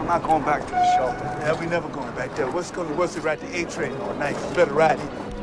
I'm not going back to the shelter. Yeah, we never going back there. What's it right to A train all night? You better ride it.